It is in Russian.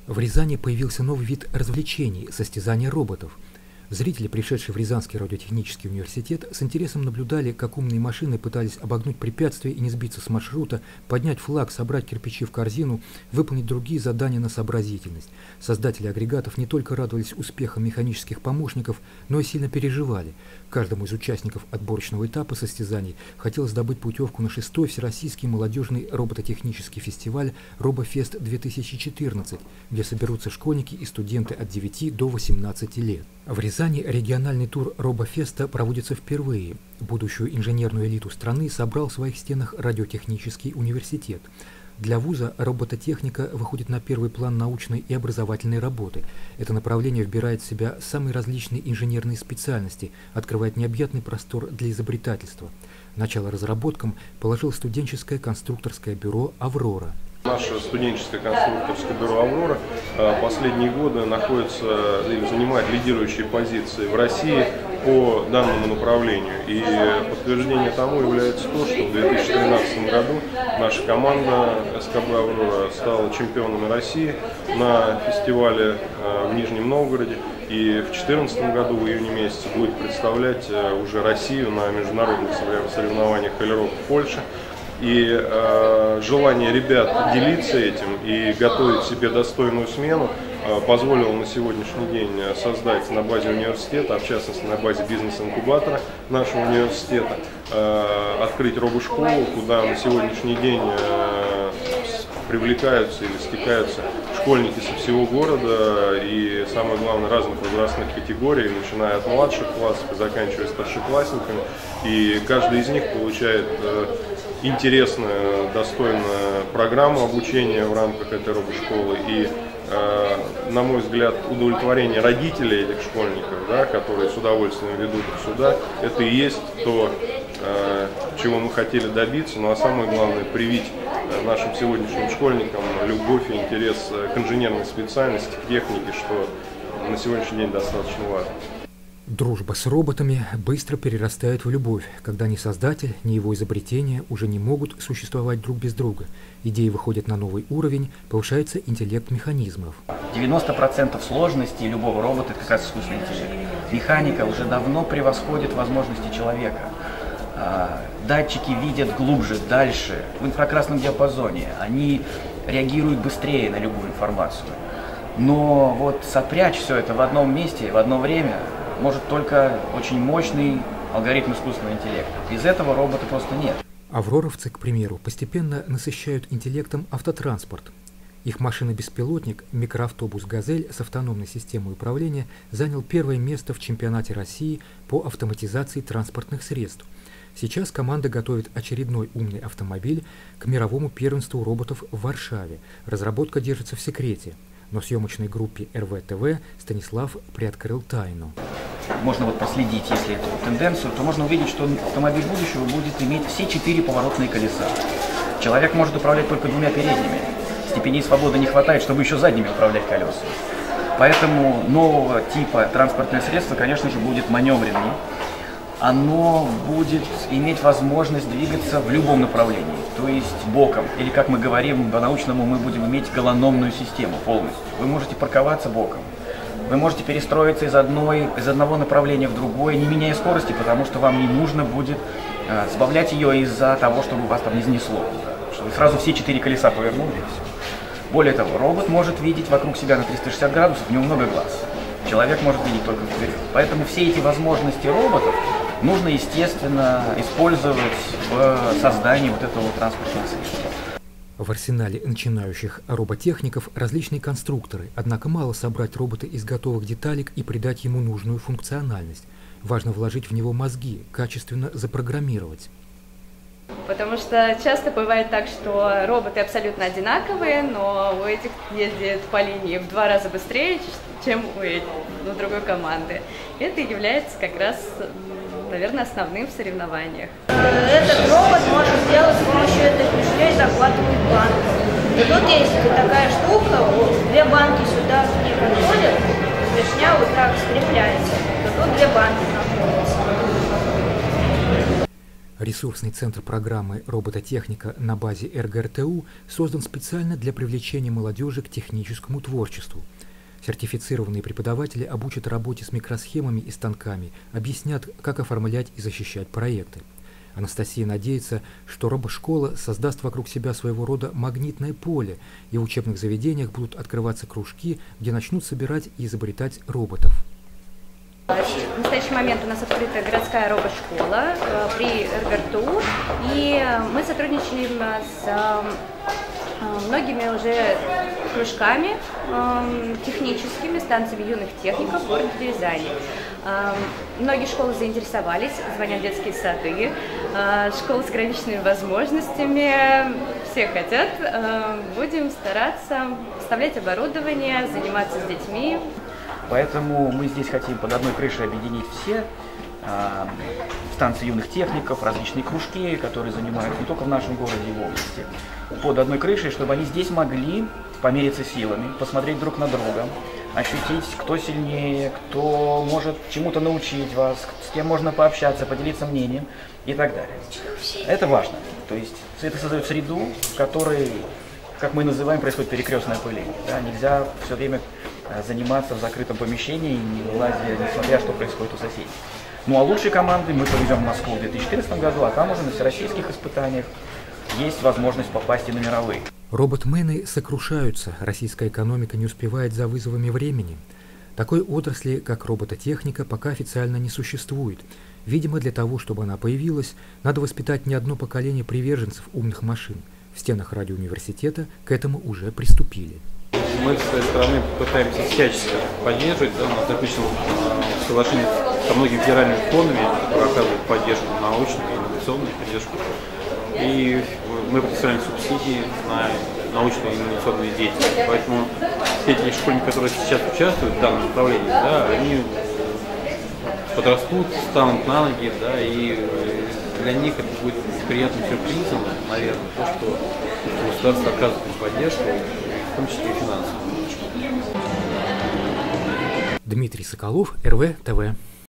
В Рязани появился новый вид развлечений – состязания роботов. Зрители, пришедшие в Рязанский радиотехнический университет, с интересом наблюдали, как умные машины пытались обогнуть препятствия и не сбиться с маршрута, поднять флаг, собрать кирпичи в корзину, выполнить другие задания на сообразительность. Создатели агрегатов не только радовались успехам механических помощников, но и сильно переживали. Каждому из участников отборочного этапа состязаний хотелось добыть путевку на 6-й Всероссийский молодежный робототехнический фестиваль «Робофест-2014», где соберутся школьники и студенты от 9 до 18 лет. В Рязани региональный тур Робофеста проводится впервые. Будущую инженерную элиту страны собрал в своих стенах радиотехнический университет. Для вуза робототехника выходит на первый план научной и образовательной работы. Это направление вбирает в себя самые различные инженерные специальности, открывает необъятный простор для изобретательства. Начало разработкам положило студенческое конструкторское бюро «Аврора». Наше студенческое конструкторское бюро «Аврора» последние годы находится или занимает лидирующие позиции в России по данному направлению. И подтверждение тому является то, что в 2013 году наша команда СКБ «Аврора» стала чемпионами России на фестивале в Нижнем Новгороде. И в 2014 году, в июне месяце, будет представлять уже Россию на международных соревнованиях «Эльрок» в Польше. И желание ребят делиться этим и готовить себе достойную смену позволило на сегодняшний день создать на базе университета, а в частности на базе бизнес-инкубатора нашего университета, открыть робошколу, куда на сегодняшний день привлекаются или стекаются школьники со всего города и, самое главное, разных возрастных категорий, начиная от младших классов и заканчивая старшеклассниками. И каждый из них получает интересную, достойную программу обучения в рамках этой робошколы. И, на мой взгляд, удовлетворение родителей этих школьников, да, которые с удовольствием ведут их сюда, это и есть то, чего мы хотели добиться. Ну а самое главное, привить нашим сегодняшним школьникам любовь и интерес к инженерной специальности, к технике, что на сегодняшний день достаточно важно. Дружба с роботами быстро перерастает в любовь, когда ни создатель, ни его изобретения уже не могут существовать друг без друга. Идеи выходят на новый уровень, повышается интеллект механизмов. 90% сложности любого робота – это как раз искусственный интеллект. Механика уже давно превосходит возможности человека. Датчики видят глубже, дальше, в инфракрасном диапазоне. Они реагируют быстрее на любую информацию. Но вот сопрячь все это в одном месте, в одно время может только очень мощный алгоритм искусственного интеллекта. Без этого робота просто нет. Авроровцы, к примеру, постепенно насыщают интеллектом автотранспорт. Их машина-беспилотник, микроавтобус «Газель» с автономной системой управления занял первое место в чемпионате России по автоматизации транспортных средств. Сейчас команда готовит очередной умный автомобиль к мировому первенству роботов в Варшаве. Разработка держится в секрете, но съемочной группе РВ-ТВ Станислав приоткрыл тайну. Можно вот проследить, если эту тенденцию, то можно увидеть, что автомобиль будущего будет иметь все 4 поворотные колеса. Человек может управлять только 2 передними. Степеней свободы не хватает, чтобы еще задними управлять колесами. Поэтому нового типа транспортное средство, конечно же, будет маневреннее. Оно будет иметь возможность двигаться в любом направлении, то есть боком. Или, как мы говорим по-научному, мы будем иметь голономную систему полностью. Вы можете парковаться боком. Вы можете перестроиться из одного направления в другое, не меняя скорости, потому что вам не нужно будет сбавлять ее из-за того, чтобы вас там не снесло. Что вы сразу все 4 колеса повернули и все. Более того, робот может видеть вокруг себя на 360 градусов, у него много глаз. Человек может видеть только вперед. Поэтому все эти возможности роботов нужно, естественно, использовать в создании вот этого транспортного средства. В арсенале начинающих роботехников различные конструкторы, однако мало собрать робота из готовых деталек и придать ему нужную функциональность. Важно вложить в него мозги, качественно запрограммировать. Потому что часто бывает так, что роботы абсолютно одинаковые, но у этих ездит по линии в 2 раза быстрее, чем у другой команды. Это является как раз, наверное, основным в соревнованиях. Этот робот может сделать с помощью этой клешней захватывать банку. И тут есть такая штука, 2 банки сюда не подходят, клешня вот так скрепляется, то тут 2 банки находятся. Ресурсный центр программы «Робототехника» на базе РГРТУ создан специально для привлечения молодежи к техническому творчеству. Сертифицированные преподаватели обучат работе с микросхемами и станками, объяснят, как оформлять и защищать проекты. Анастасия надеется, что робошкола создаст вокруг себя своего рода магнитное поле, и в учебных заведениях будут открываться кружки, где начнут собирать и изобретать роботов. В настоящий момент у нас открыта городская робошкола при РГРТУ, и мы сотрудничаем с многими уже кружками техническими, станциями юных техников в городе Рязани. Многие школы заинтересовались, звонят детские сады, школы с ограниченными возможностями, все хотят. Будем стараться вставлять оборудование, заниматься с детьми. Поэтому мы здесь хотим под одной крышей объединить все станции юных техников, различные кружки, которые занимают не только в нашем городе и в области, под одной крышей, чтобы они здесь могли помериться силами, посмотреть друг на друга, ощутить, кто сильнее, кто может чему-то научить вас, с кем можно пообщаться, поделиться мнением и так далее. Это важно. То есть это создает среду, в которой, как мы называем, происходит перекрестное пыление. Да? Нельзя все время заниматься в закрытом помещении, не вылазя, несмотря что происходит у соседей. Ну а лучшие команды мы повезем в Москву в 2014 году, а там уже на всероссийских испытаниях есть возможность попасть и на мировые. Роботмены сокрушаются, российская экономика не успевает за вызовами времени. Такой отрасли, как робототехника, пока официально не существует. Видимо, для того, чтобы она появилась, надо воспитать не одно поколение приверженцев умных машин. В стенах радиоуниверситета к этому уже приступили. Мы, с своей стороны, пытаемся всячески поддерживать, да, у нас заключено соглашение со многими федеральными фондами, которые оказывают поддержку научную и инновационную поддержку. И мы предоставляем субсидии на научную и инновационную деятельность. Поэтому все эти школьники, которые сейчас участвуют в данном направлении, да, они подрастут, станут на ноги, да, и для них это будет приятным сюрпризом, наверное, то, что государство оказывает им поддержку, в том числе и финансовую. Дмитрий Соколов, РВ ТВ.